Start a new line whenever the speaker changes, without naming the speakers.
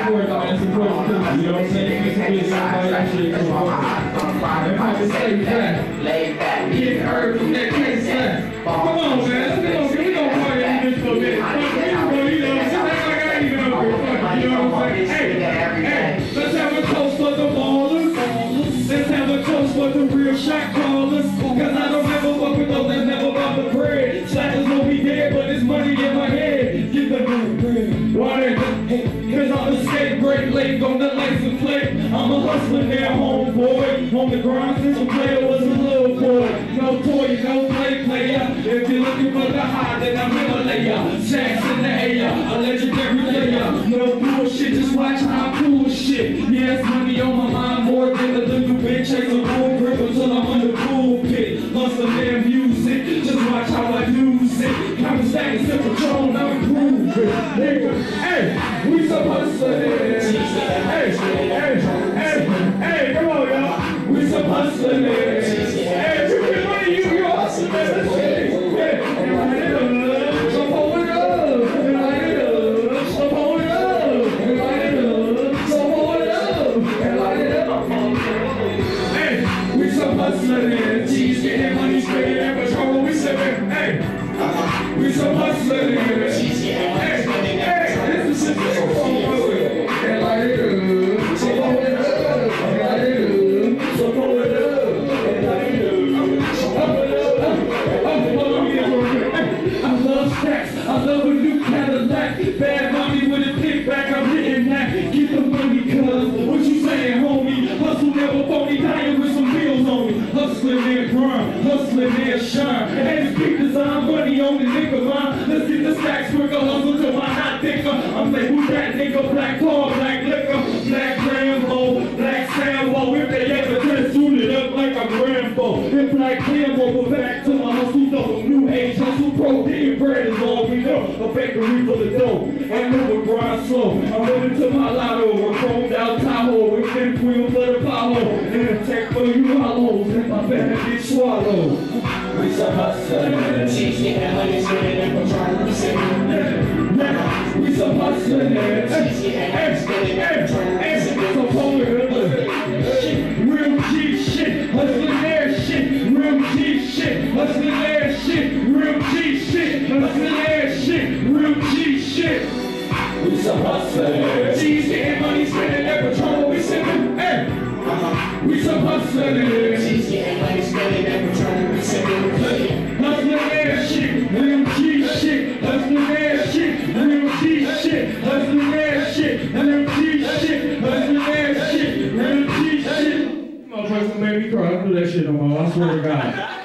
support, man. Support the people, you know what I'm saying? It's a big all that shit. If I can stay back, get heard from that case back. Come on, man. We gonna party in this for a minute. You know, just act like I ain't even know. You know what I'm saying? Hey, let's have a toast for the ballers. Let's have a toast for the real shot callers. Cause I don't ever fuck with those that never bought the bread. Slackers won't be dead, but it's money in my head. Get the bread. Why? Cause I'm a skate break late on the license plate. I'm a hustler now, homeboy. On the grind since a player was a little boy. No toy, no player. If you're looking for the high, then I'm Himalaya. Shacks in the air, a legendary player. No bullshit, just watch how I cool shit. Yeah, it's money on my mind more than the little bitch. Chase a bull grip until I'm on the pulpit. Hustle their music, just watch how I use it. Counting stacks in Patron, I'm improving. Nigga, hey, we some hustlers. Hey, come on, y'all. We some hustlers. Hey, you get money, you hustling. Let's see. So hold it up. So hold it up. So hold it up. Hey, we some hustlers. G's getting money, spending that Patron. We sipping. Hey, we some hustlers. G's getting money, spending that Patron. This is shit. I love a new Cadillac, bad mommy with a kickback, I'm hitting that. Get the money, cuz, what you saying, homie? Hustle never phony, dying with some bills on me. Hustling and grind, hustling and shine. And speak design, money on the nigga line. Let's get the stacks quicker, hustle to my hot thicker. I'm like, who that nigga? Black car, black liquor, black Rambo, black Sambo. If they ever dress, suit it up like I'm Rambo. If black Cambo, go back to my hustle, though. New age hustle, protein bread is all we know. A bakery full of dough, and move a grind slow. I'm moving to my lotto, a chromed out Tahoe, with fifth wheel for the power, and a tech for you hollows, and my bag get swallowed. We some hustlers, teach me how money spending and Patron, we sipping. We some hustlers, teach me how money spending and Patron, we sipping. So hold it up, real G shit, hustling air shit, real G shit, hustling air shit, real G shit, hustling air shit, real G shit. We some hustlers. G's getting money, spending that Patron, we sipping. Hey, we some hustlers. G's getting money, spending that Patron, we sipping. Hustling air shit, real G shit, hustling air shit, real G shit, hustling air shit, real G shit, hustling air shit, real G shit. Motherfuckers gonna make me cry. I don't do that shit no more. I swear to God.